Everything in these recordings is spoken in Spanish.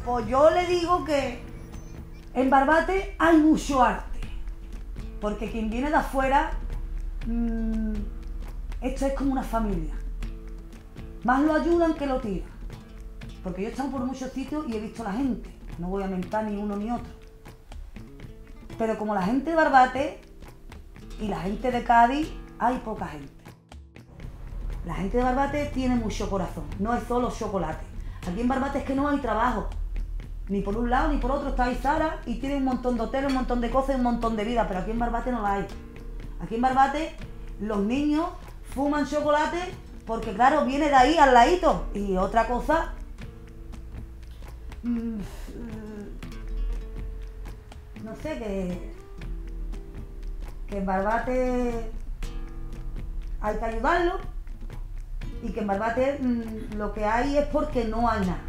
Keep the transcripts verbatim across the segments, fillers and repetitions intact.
Pues yo le digo que en Barbate hay mucho arte, porque quien viene de afuera, mmm, esto es como una familia. Más lo ayudan que lo tiran. Porque yo he estado por muchos sitios y he visto a la gente. No voy a mentar ni uno ni otro. Pero como la gente de Barbate y la gente de Cádiz, hay poca gente. La gente de Barbate tiene mucho corazón. No es solo chocolate. Aquí en Barbate es que no hay trabajo. Ni por un lado ni por otro. Está ahí Sara y tiene un montón de hoteles, un montón de cosas y un montón de vida. Pero aquí en Barbate no la hay. Aquí en Barbate los niños fuman chocolate porque claro, viene de ahí al ladito. Y otra cosa, mmm, no sé, que, que en Barbate hay que ayudarlo y que en Barbate mmm, lo que hay es porque no hay nada.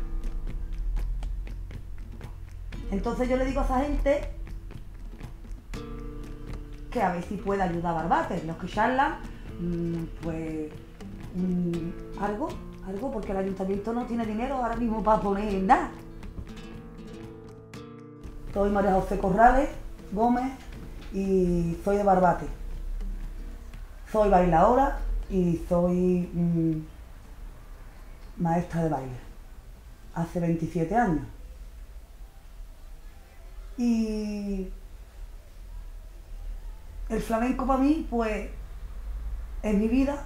Entonces yo le digo a esa gente que a ver si puede ayudar a Barbate. Los que charlan, mmm, pues mmm, algo, algo, porque el ayuntamiento no tiene dinero ahora mismo para poner nada. Soy María José Corrales Gómez y soy de Barbate. Soy bailadora y soy mmm, maestra de baile. Hace veintisiete años. Y el flamenco para mí, pues, es mi vida.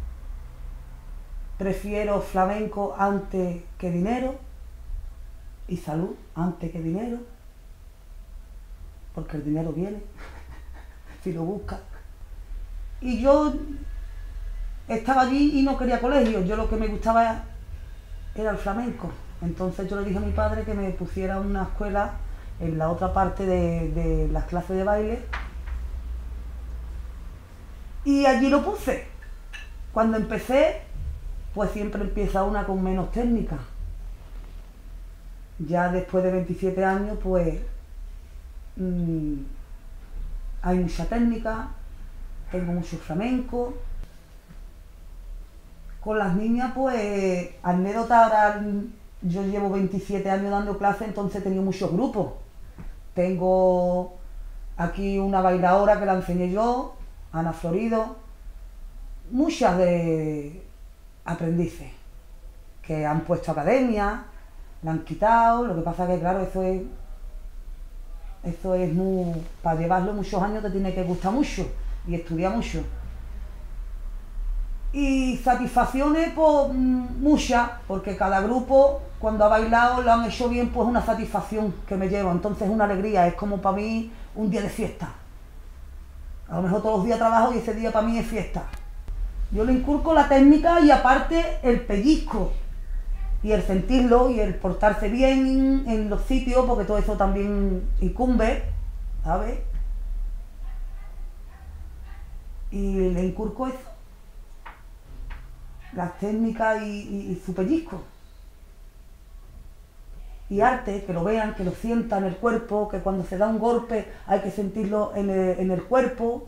Prefiero flamenco antes que dinero y salud antes que dinero, porque el dinero viene si lo buscas. Y yo estaba allí y no quería colegio, yo lo que me gustaba era el flamenco. Entonces yo le dije a mi padre que me pusiera una escuela en la otra parte de, de las clases de baile y allí lo puse. Cuando empecé, pues siempre empieza una con menos técnica. Ya después de veintisiete años, pues mmm, hay mucha técnica, tengo mucho flamenco. Con las niñas, pues, anécdota, ahora yo llevo veintisiete años dando clases, entonces he tenido muchos grupos. Tengo aquí una bailadora que la enseñé yo, Ana Florido, muchas de aprendices que han puesto academia, la han quitado, lo que pasa que claro, eso es, eso es muy, para llevarlo muchos años te tiene que gustar mucho y estudiar mucho. Y satisfacciones, pues muchas, porque cada grupo cuando ha bailado lo han hecho bien, pues una satisfacción que me llevo, entonces una alegría, es como para mí un día de fiesta. A lo mejor todos los días trabajo y ese día para mí es fiesta. Yo le inculco la técnica y aparte el pellizco y el sentirlo y el portarse bien en los sitios, porque todo eso también incumbe, ¿sabes? Y le inculco eso, las técnicas y, y, y su pellizco. Y arte, que lo vean, que lo sientan en el cuerpo, que cuando se da un golpe hay que sentirlo en el, en el cuerpo,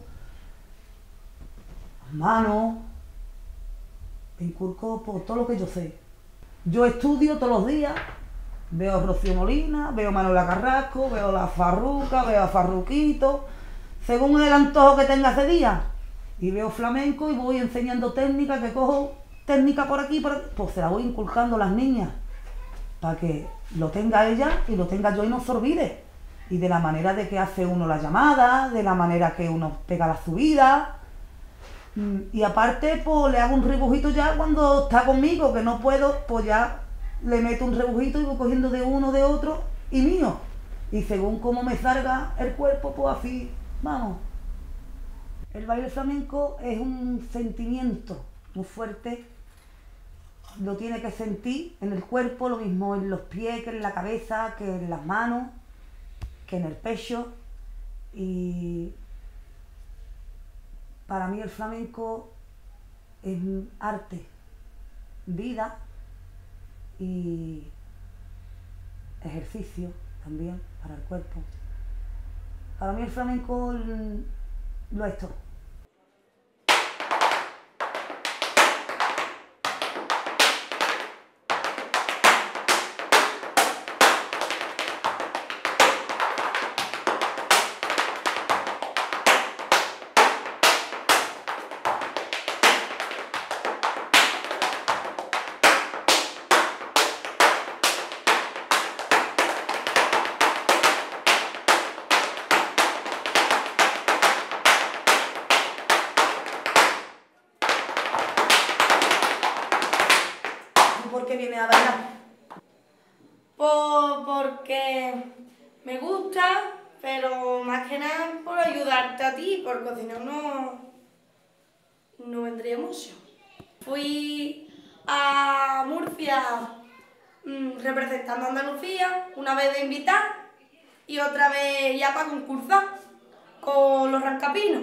las manos. Te inculco por todo lo que yo sé. Yo estudio todos los días, veo a Rocío Molina, veo a Manuela Carrasco, veo a la Farruca, veo a Farruquito, según el antojo que tenga ese día. Y veo flamenco y voy enseñando técnicas, que cojo técnica por aquí, por aquí, pues se la voy inculcando a las niñas, para que lo tenga ella y lo tenga yo y no se olvide. Y de la manera de que hace uno la llamada, de la manera que uno pega la subida. Y aparte, pues le hago un rebujito ya cuando está conmigo, que no puedo, pues ya le meto un rebujito y voy cogiendo de uno, de otro y mío. Y según cómo me salga el cuerpo, pues así, vamos. El baile flamenco es un sentimiento muy fuerte, lo tiene que sentir en el cuerpo, lo mismo en los pies, que en la cabeza, que en las manos, que en el pecho. Y para mí el flamenco es arte, vida y ejercicio también para el cuerpo. Para mí el flamenco lo es todo. por qué vienes a bailar? Pues porque me gusta, pero más que nada por ayudarte a ti, porque si no, no, no vendría mucho. Fui a Murcia mmm, representando a Andalucía, una vez de invitar y otra vez ya para concursar con los rascapinos.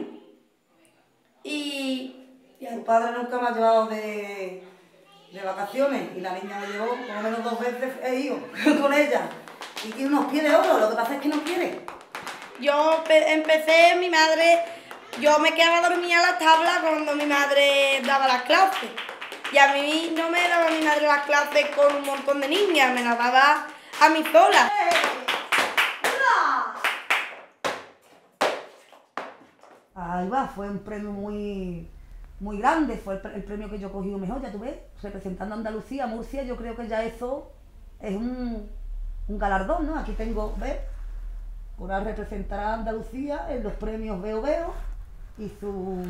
Y, y Tu padre nunca me ha llevado de, de vacaciones y la niña me llevó por lo menos dos veces, he ido con ella. Y tiene unos pies de oro, lo que pasa es que no quiere. yo empecé, mi madre, yo me quedaba dormida en las tablas cuando mi madre daba las clases. Y a mí no me daba mi madre las clases con un montón de niñas, me las daba a mí sola. Ahí va, fue un premio muy, muy grande, fue el, pre- el premio que yo cogí mejor, ya tú ves, representando a Andalucía, Murcia, yo creo que ya eso es un, un galardón, ¿no? Aquí tengo, ¿ves? Por representar a Andalucía en los premios Veo Veo y su,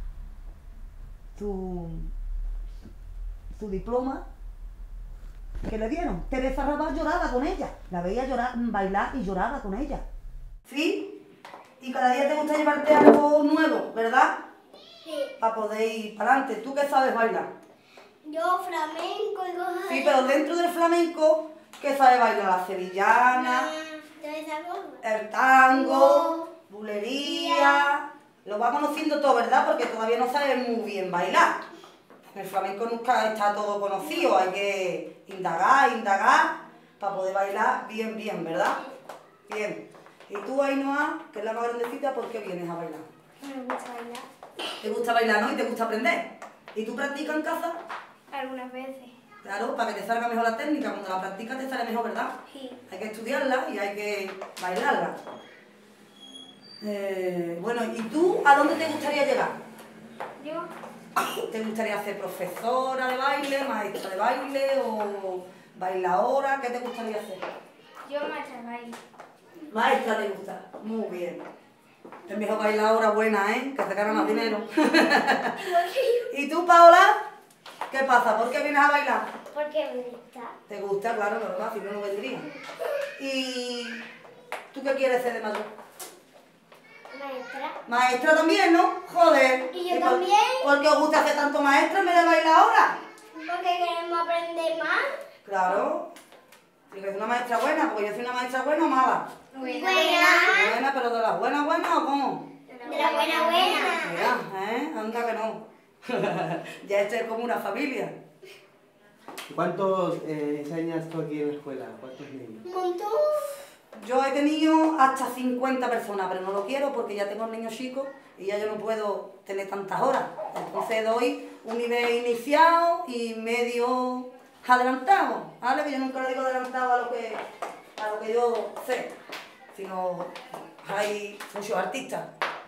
su, su diploma que le dieron. Teresa Raval lloraba con ella, la veía llorar, bailar y lloraba con ella. ¿Sí? Y cada día te gusta llevarte algo nuevo, ¿verdad? Sí. Para poder ir para adelante. ¿Tú qué sabes bailar? Yo flamenco y cosas Sí, pero dentro del flamenco, ¿qué sabes bailar? La sevillana, ¿Todas esas cosas? el tango, bulería... Lo va conociendo todo, ¿verdad? Porque todavía no sabes muy bien bailar. En el flamenco nunca está todo conocido, hay que indagar, indagar, para poder bailar bien, bien, ¿verdad? Bien. Y tú, Ainhoa, que es la más grandecita, ¿por qué vienes a bailar? Me gusta bailar. ¿Te gusta bailar, no? Y te gusta aprender. ¿Y tú practicas en casa? Algunas veces. Claro, para que te salga mejor la técnica. Cuando la practicas te sale mejor, ¿verdad? Sí. Hay que estudiarla y hay que bailarla. Eh, bueno, ¿y tú a dónde te gustaría llegar? Yo, ¿Te gustaría ser profesora de baile, maestra de baile o bailadora? ¿Qué te gustaría hacer? yo maestra de baile. Maestra te gusta. Muy bien. Es mejor bailadora buena, ¿eh? Que te gana más dinero. ¿Y tú, Paola? ¿Qué pasa? ¿Por qué vienes a bailar? Porque me gusta. ¿Te gusta? Claro, ¿verdad? Si no, no vendría. ¿Y tú qué quieres ser de mayor? Maestra. Maestra también, ¿no? Joder. Y yo por- también. ¿Por qué os gusta hacer tanto maestra en vez de bailadora? Porque queremos aprender más. Claro. ¿Y que es una maestra buena? Porque yo soy una maestra buena o mala. Buena. Buena, pero de las buenas buenas o cómo? De la buena buena. Mira, ¿eh? Anda que no. Ya esto es como una familia. ¿Cuántos eh, enseñas tú aquí en la escuela? ¿Cuántos niños? Un montón. Yo he tenido hasta cincuenta personas, pero no lo quiero porque ya tengo niños chicos y ya yo no puedo tener tantas horas. Entonces doy un nivel iniciado y medio adelantado, ¿vale? Que yo nunca le digo adelantado a lo que, a lo que yo sé, sino hay muchos artistas.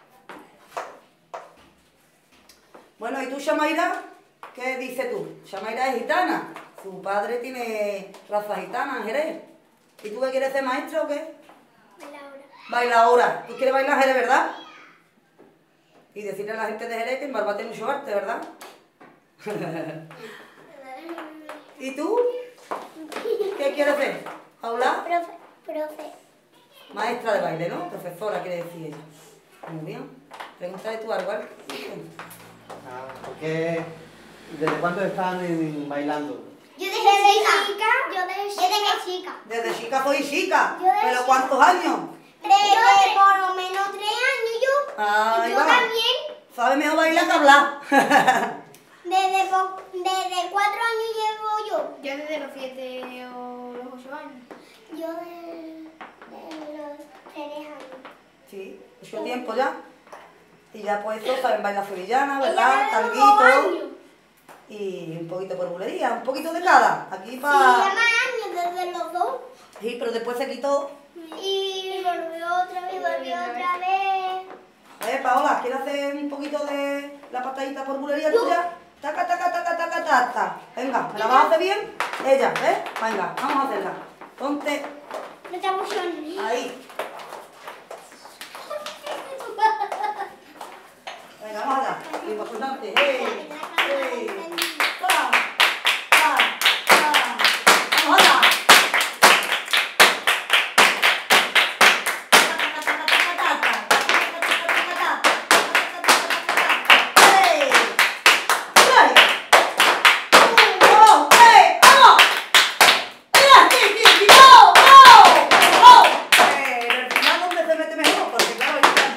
Bueno, ¿y tú, Shamaira? ¿Qué dices tú? Shamaira es gitana, su padre tiene raza gitana en Jerez. ¿Y tú qué quieres ser, maestra o qué? Laura. Bailadora. ¿Tú quieres bailar Jerez, verdad? Y decirle a la gente de Jerez que en Barbate hay mucho arte, ¿verdad? ¿Y tú? ¿Qué quieres ser? ¿Paula? Profe. Profe. Maestra de baile, ¿no? Profesora, quiere decir ella. Muy bien. Pregúntale tú algo, ¿vale? Ah, ¿por qué? ¿Desde cuándo están en- bailando? Yo desde chica. Yo desde chica. Yo desde chica. Desde chica soy chica. Yo de ¿Pero chica. cuántos años? Desde por lo menos tres años yo. Ahí y yo va. también. ¿Sabe mejor bailar que hablar? Desde, po- desde cuatro años llevo yo. Yo desde los siete o los ocho años. Yo de, de los tres años. Sí, mucho tiempo ya. Y ya pues eso, saben bailar sevillana, Ella ¿verdad? desde los dos Tanguito. años. Y un poquito por bulería, un poquito de cada. Aquí Sí, para... ya más años desde los dos. Sí, pero después se quitó. Y, volvió otra vez. Y volvió otra vez. Eh, Paola, ¿quieres hacer un poquito de la patadita por bulería tuya? Taca, taca, taca, taca, taca. Venga, ¿me la vas a hacer bien? Ella, ¿ves? Venga, vamos a hacerla. Ponte No te emociones. ahí. Venga, vamos allá. Y importante. ¡Hey! ¡Hey! ¡Pa! ¡Pa! ¡Pa!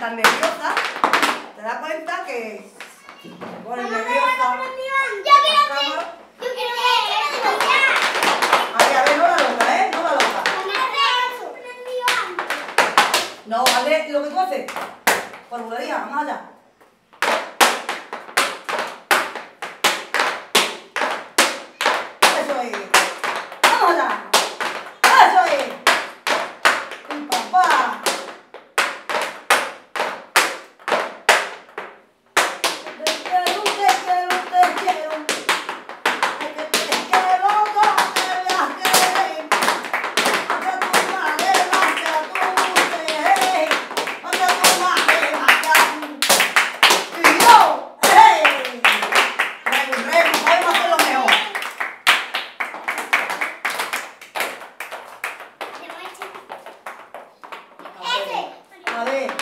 estás nerviosa, te das cuenta que te pones nerviosa. Yo quiero que... Yo quiero que... Ay, a ver, no la loca, ¿eh? No la loca. No, hazle lo que tú haces. Por bulería, vamos allá. Eso es. Vamos allá. Eso es. Y papá. Te quiero, te quiero, te quiero. Ay, que te quiero, no te voy a querer. Hasta tu madre, hasta tu mujer. Hasta tu madre, hasta tu... Y yo, ¡hey! Rey, rey, no podemos hacer lo mejor. A ver,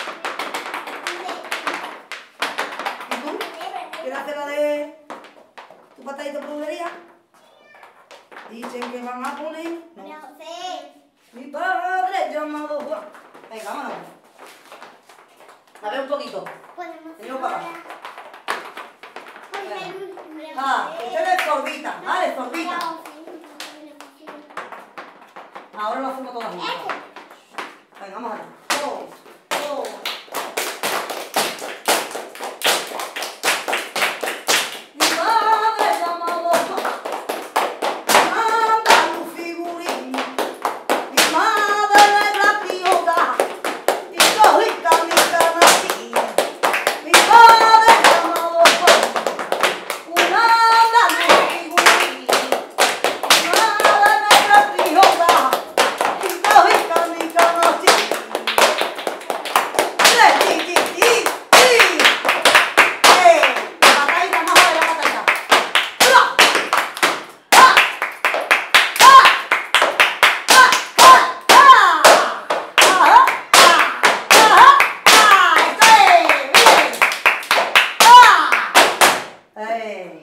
¿y tú? ¿Quieres hacer la de tu patadita por bulería? Dicen que van a poner... No. Mi padre llamado Juan. Venga, vámonos. A ver un poquito. Venimos para acá. Ah, esta es sordita, ¿vale? Sordita. Ahora lo hacemos todas juntas. Venga, vamos allá. Dos, dos. Mi padre llamado Juan. Manda tu figurín. Mi madre es la piota. Y yo rica mi canastilla. Mi padre llamado Juan. Una anda tu figurín. Mi madre es la piota. Y yo rica mi canastilla. ¡Sí, sí, sí, sí! ¡Eh! La patadita, más a ver la patadita. ¡Hola! ¡Ah! ¡Ah! ¡Ah! ¡Ah! ¡Ah! ¡Ajá! ¡Ah! ¡Ah! ¡Eso es! ¡Bien! ¡Ah! ¡Eh!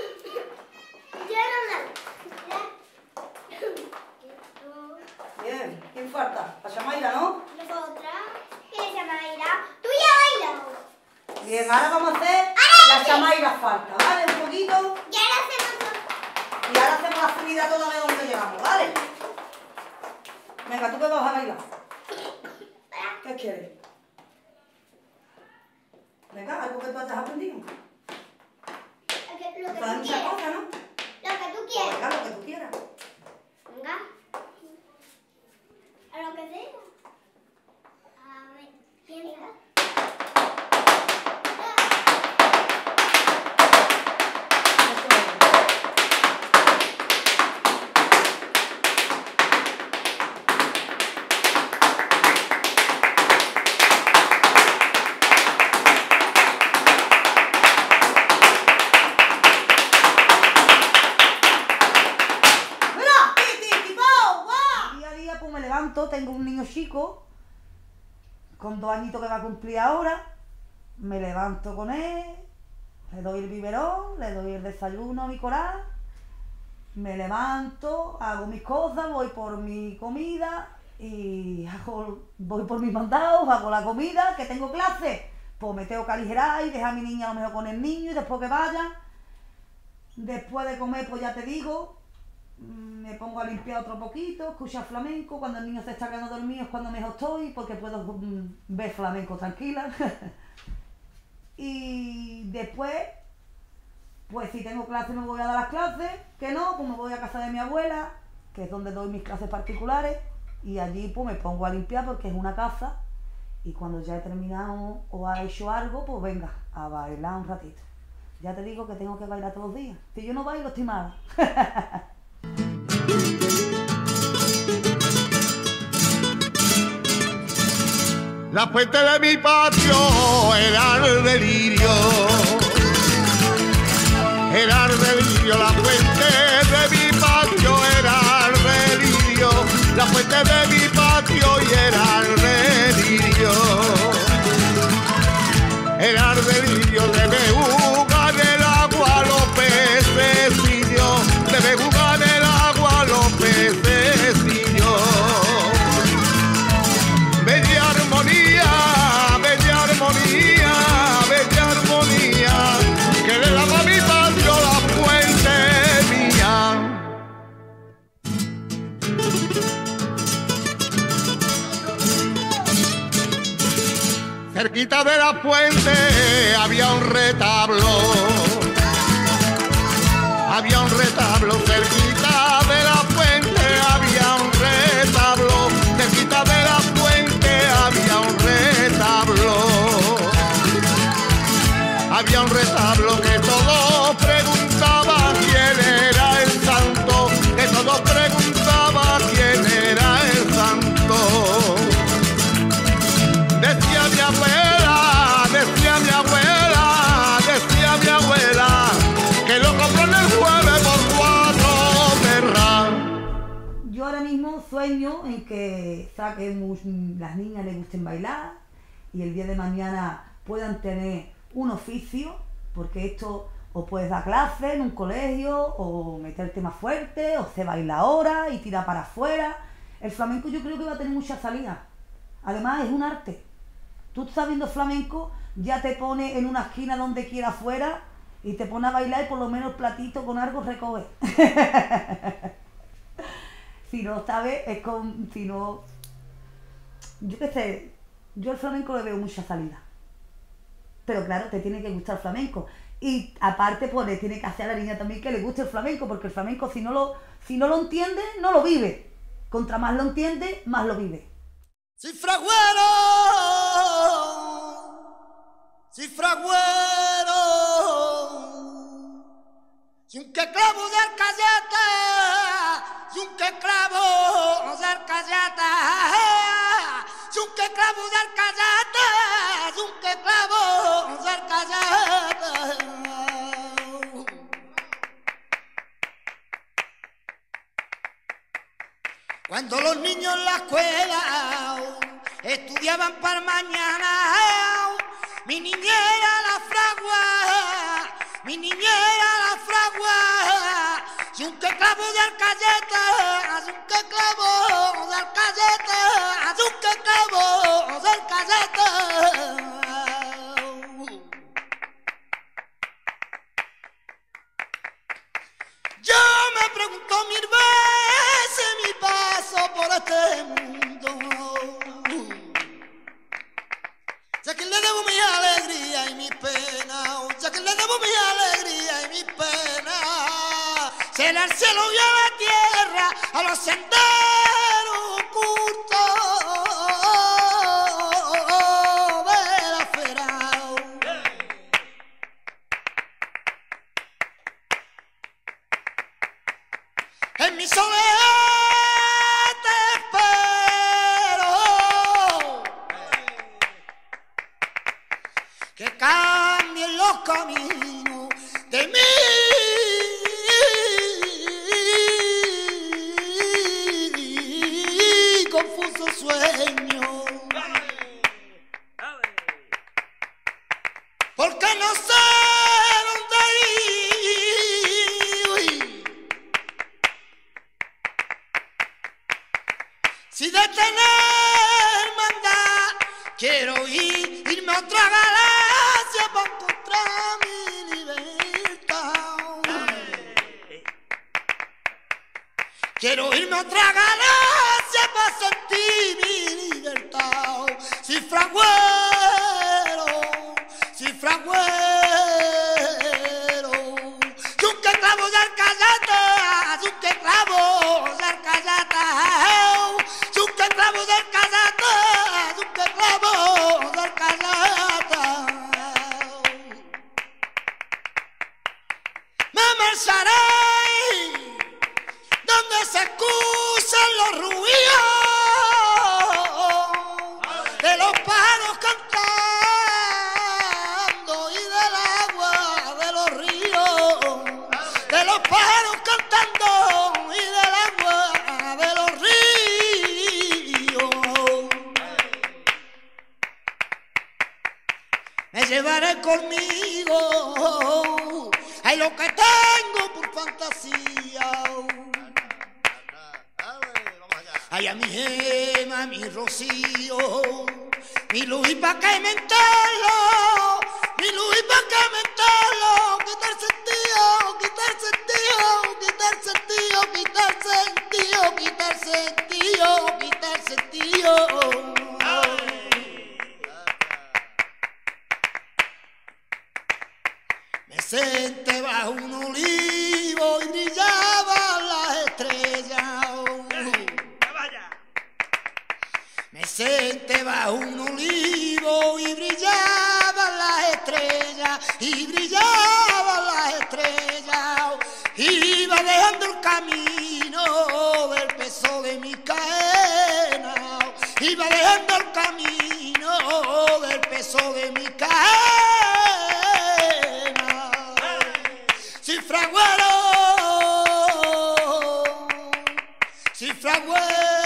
Bien. ¿Quién falta? La Shamaira, ¿no? Bien, ahora vamos a hacer la Shamaira falta, ¿vale? Un poquito. Y ahora hacemos la subida toda de donde llegamos, ¿vale? Venga, ¿tú qué vas a bailar? ¿Qué quieres? Venga, algo que tú hayas aprendido. Sabes muchas cosas, ¿no? Pues venga, lo que tú quieras. Eso es. ¡Mira! ¡Ti, ti, ti, po! ¡Guau! Día a día pues me levanto, tengo un niño chico con dos añitos que va a cumplir ahora. Me levanto con él, le doy el biberón, le doy el desayuno a mi coral, me levanto, hago mis cosas, voy por mi comida y hago, voy por mis mandados, hago la comida, que tengo clase, pues me tengo que aligerar y dejar a mi niña a lo mejor con el niño y después que vaya, después de comer pues ya te digo, me pongo a limpiar otro poquito, escuchar flamenco, cuando el niño se está quedando dormido es cuando mejor estoy, porque puedo mm, ver flamenco tranquila. Y después, pues si tengo clase me voy a dar las clases, que no, pues me voy a casa de mi abuela, que es donde doy mis clases particulares, y allí pues me pongo a limpiar porque es una casa, y cuando ya he terminado o ha hecho algo, pues venga, a bailar un ratito. Ya te digo que tengo que bailar todos los días. Si yo no bailo, estoy mala. La fuente de mi patio era el delirio, era el delirio, la fuente de mi patio era el delirio, la fuente de mi patio y era el delirio, era el delirio, debe jugar el agua los pececillos, debe jugar el agua los pececillos. Bella armonía, bella armonía. cerquita de la fuente había un retablo. Había un retablo cerquita de la fuente, había un retablo. Cerquita de la fuente había un retablo. Había un retablo que todos preguntaban quién era el santo, que todos preguntaban quién era el santo. Decía mi abuela, decía mi abuela, decía mi abuela, que lo compró en el jueves por cuatro perras. Yo ahora mismo sueño en que saquen, las niñas les gusten bailar y el día de mañana puedan tener un oficio, porque esto o puedes dar clase en un colegio o meterte más fuerte o se baila ahora y tira para afuera. El flamenco yo creo que va a tener mucha salida. Además es un arte. Tú estás viendo flamenco, ya te pone en una esquina donde quiera afuera y te pone a bailar y por lo menos el platito con algo recoge. Si no, ¿sabes? Es con... Si no... Yo qué sé, yo al flamenco le veo mucha salida. Pero claro, te tiene que gustar el flamenco. Y aparte, pues le tiene que hacer a la niña también que le guste el flamenco, porque el flamenco si no lo, si no lo entiende, no lo vive. Contra más lo entiende, más lo vive. Si fragüero, si fragüero, si un que clavo de arcayata, si un que clavo de arcayata, si un que clavo de arcayata, si un que clavo de arcayata. Cuando los niños en la escuela estudiaban para mañana, mi niñera la fragua, mi niñera la fragua, si un que clavo de arcayeta, si un que clavo de arcayeta, si un que clavo de arcayeta. Yo me pregunto mil veces mi paso por este mundo. Ya que le debo mi alegría y mi pena, ya que le debo mi alegría y mi pena, será el cielo y a la tierra, a los senderos ocultos de la fera. En mi soledad te espero, que cambien los caminos de mi confuso sueño, porque no sé dónde ir, si de tener mandar quiero ir, irme a otra galaxia para encontrar mi libertad. Quiero irme a otra galaxia para sentir mi libertad. Si fragüero, si fragüero, si un que clavo de arcayata, si un que clavo de arcayata, si un que clavo de arcayata, si un que clavo de arcayata. Me marcharé donde se escuchan los ruidos de los pájaros cantando y del agua de los ríos, de los pájaros cantando y del agua de los ríos. Me llevaré conmigo ay lo que tengo por fantasía. Ay, a mi gema, a mi rocío, mi luz y pa' que me entero, mi luz y pa' que me entero, quitar sentido, quitar sentido, quitar sentido, quitar sentido, quitar sentido, quitar sentido. senté bajo un olivo y brillaban las estrellas. Me senté bajo un olivo y brillaban las estrellas, y brillaban las estrellas. Iba dejando el camino del peso de mi cadena, iba dejando el camino del peso de mi cadena. Si fraguero, si fraguero.